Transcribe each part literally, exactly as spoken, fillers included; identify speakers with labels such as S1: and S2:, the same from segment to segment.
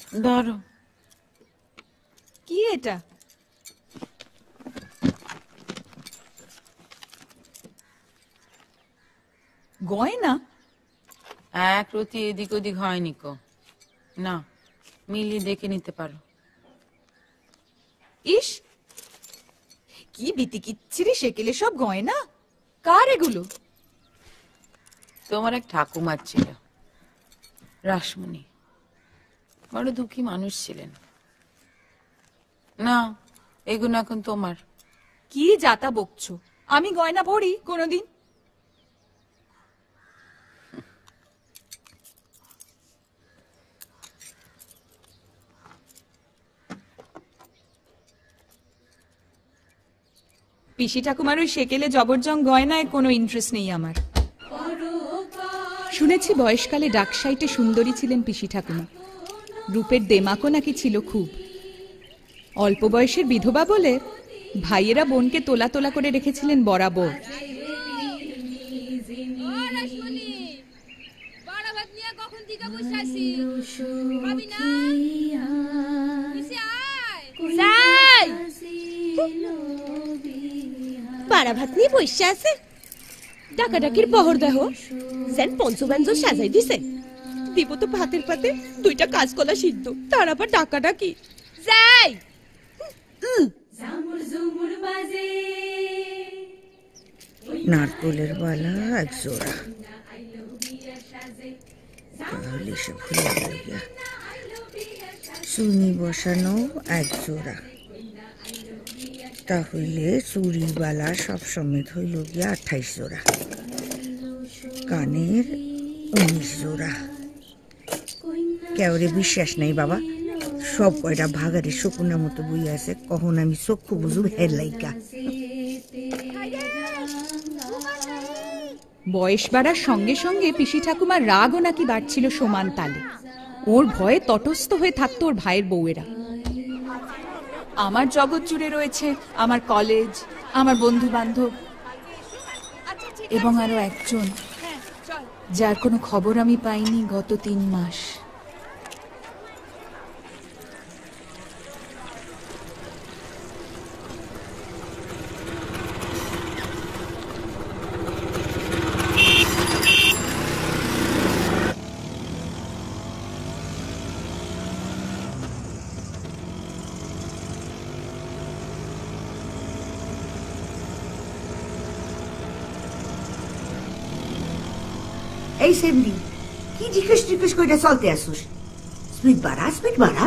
S1: ধরো।
S2: কি এটা? গয়না?
S1: এক রতি এদিক ওদিক হয়নি কো, না মিলিয়ে দেখে নিতে পারো।
S2: ইস, কি বিতিকিচ্ছিরি সেকেলে সব গয়না। কার এগুলো?
S1: তোমার এক ঠাকুমার ছিল, রাসমণি, বড় দুঃখী মানুষ ছিলেন। না, এগুলো এখন তোমার।
S2: কি যাতা বকছো? আমি গয়না পরি কোনোদিন? পিসি ঠাকুমার ওই সেকেলে জবরজং গয়নায় কোনো ইন্টারেস্ট নেই আমার। শুনেছি বয়সকালে ডাকসাইটে সুন্দরী ছিলেন পিসি ঠাকুমা, রূপের দেমাকও নাকি ছিল খুব। অল্প বয়সের বিধবা বলে ভাইয়েরা বোনকে তোলা তোলা করে রেখেছিলেন বরাবর।
S3: বাড়া ভাত নিয়ে বসে আছে, ডাকাডাকির বহর দেহ সেন পঞ্চব্যঞ্জন সাজাই দিছে। দিব তো ভাতের পাতে দুইটা কাঁচকলা সিদ্ধ, তার আবার ডাকাডাকি। যাই
S4: নারকলের বালা এক জোড়া, তাহলে সে ভুলে গেল গিয়া। চুনি বসানো এক জোড়া, তাহলে চুরি বালা সব সমেত হইল গিয়া আঠাইশ জোড়া। কানের উনিশ জোড়া। কেউরে বিশ্বাস নাই বাবা, সব কয়টা ভাগারে শকুনের মতো বই আছে, কখন আমি চক্ষু বুঝু হের লাইকা।
S2: বয়স বাড়ার সঙ্গে সঙ্গে পিসি ঠাকুমার রাগও নাকি বাড়ছিল সমান তালে। ওর ভয়ে তটস্থ হয়ে থাকতো ওর ভাইয়ের বউয়েরা। আমার জগৎ জুড়ে রয়েছে আমার কলেজ, আমার বন্ধু বান্ধব, এবং আরো একজন যার কোনো খবর আমি পাইনি গত তিন মাস।
S4: এই সেমরি, কি জিজ্ঞেস জিজ্ঞেস করে চলতে আসুস? স্পিড বাড়া, স্পিড বাড়া।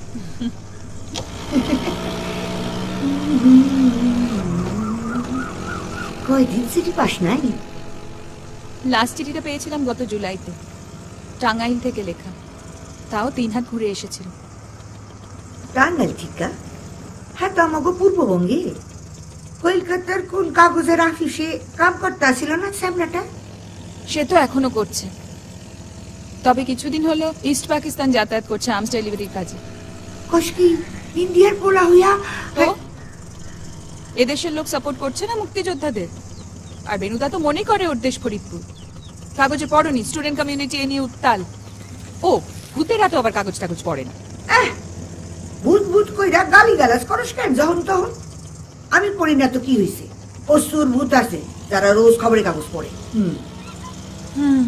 S4: কয়দিন চিঠি পাস নাই?
S2: লাস্ট চিঠিটা পেয়েছিলাম গত জুলাইতে, টাঙ্গাইল থেকে লেখা, তাও তিন হাত ঘুরে এসেছিল।
S4: টাঙ্গাইল ঠিকা? হ্যাঁ, তো আমাকে পূর্ববঙ্গে কলকাতার কোন কাগজের অফিসে কাম করতে আসছিল না সামনাটা?
S2: সে তো এখনো করছে, তবে কিছুদিন হলো ইস্ট পাকিস্তান যাতায়াত করছে আর্মস ডেলিভারির কাজে।
S4: কষ্কি ইন্ডিয়ার পোলা হইয়া
S2: তো এদেশের লোক সাপোর্ট করছে না মুক্তিযোদ্ধাদের, আর বেনুদা তো মনে করে ওর দেশ ফরিদপুর। কাগজে পড়নি স্টুডেন্ট কমিউনিটি এ নিয়ে উত্তাল। ও ভূতেরা তো আবার কাগজ টাগজ পড়ে না।
S4: ভূত ভূত কইরা গালি গালাজ করস কেন যখন তখন? আমি পড়ি না তো কি হয়েছে? প্রচুর ভূত আছে যারা রোজ খবরের কাগজ পড়ে। হুম
S2: হুম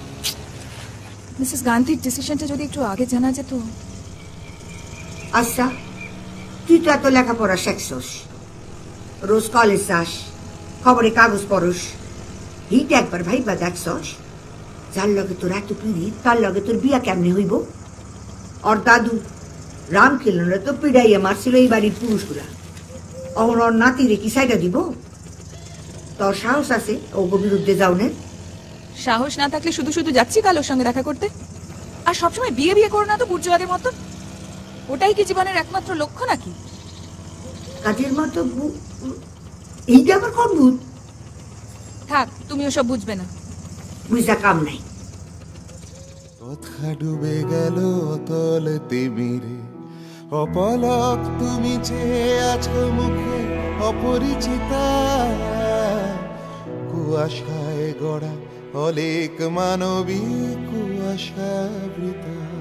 S2: মিসেস গান্ধীর ডিসিশনটা যদি একটু আগে জানা যেত।
S4: আচ্ছা, তুই তো এত লেখাপড়া শেখছস, রোজ কলেজ যাস, খবরে কাগজ পড়স, হিট একবার ভাইবা দেখছস যার লগে তোর এত পিড়ি তার লগে তোর বিয়া কেমনে হইব? ওর দাদু রাম খেলনরা তো পিড়াইয়া মারছিল এই বাড়ির পুরুষগুলা, অহন ওর নাতিরে কি সাইডা দিব? তোর সাহস আছে ওগো বিরুদ্ধে যাওনের?
S2: সাহস না থাকলে শুধু শুধু যাচ্ছি কালোর সঙ্গে দেখা করতে, আর সবসময় বিয়ে বিয়ে করো না তো বুর্জোয়াদের মতো। ওটাই কি জীবনের একমাত্র লক্ষ্য নাকি?
S4: কাজের মতো এইটা আবার কোন ভূত?
S2: থাক, তুমি ওসব বুঝবে না,
S4: বুঝা কাম নাই।
S5: কথা ডুবে গেল অতল তিমিরে, অপলক তুমি চেয়ে আছো মুখে অপরিচিতা, কুয়াশায় গড়া অলেক মানবী কুয়াশাবৃতা।